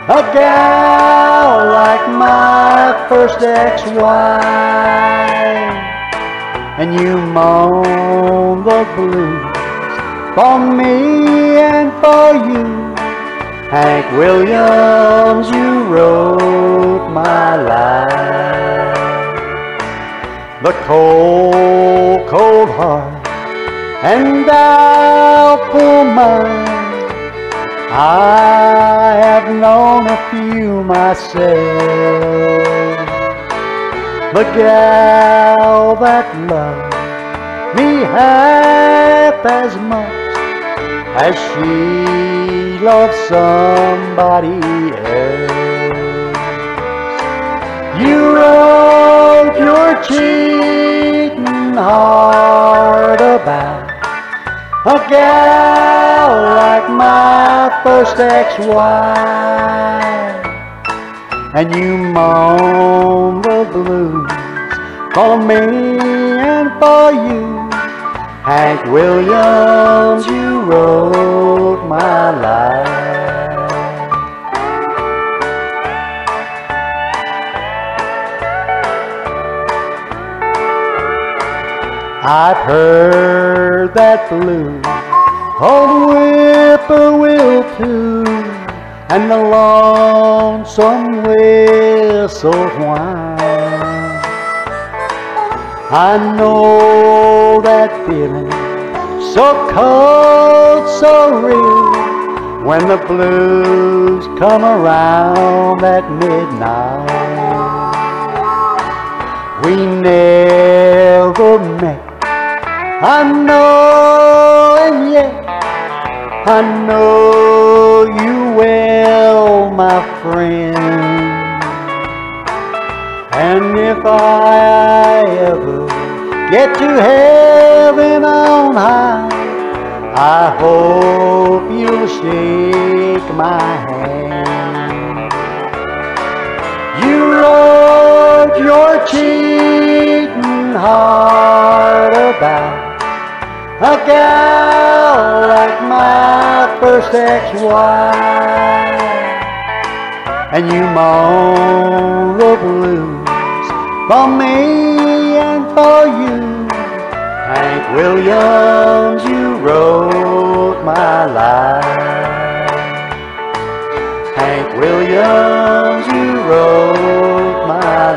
A gal like my first ex-wife, and you moan the blues for me and for you. Hank Williams, you wrote my life. The cold, cold heart and doubtful mind, I have known a few myself. The gal that loved me half as much as she loved somebody else. You wrote your cheating heart about a gal like my first ex-wife, and you moan the blues for me and for you. Hank Williams, you wrote my life. I've heard that blues, old whippoorwill too, and the lonesome whistle whine. I know that feeling, so cold, so real, when the blues come around at midnight. We never met, I know, and yet I know you well, my friend. And if I ever get to heaven on high, I hope you'll shake my hand. You wrote your cheating heart about a gal like my first ex-wife, and you moan the blues for me and for you. Hank Williams, you wrote my life. Hank Williams, you wrote my life.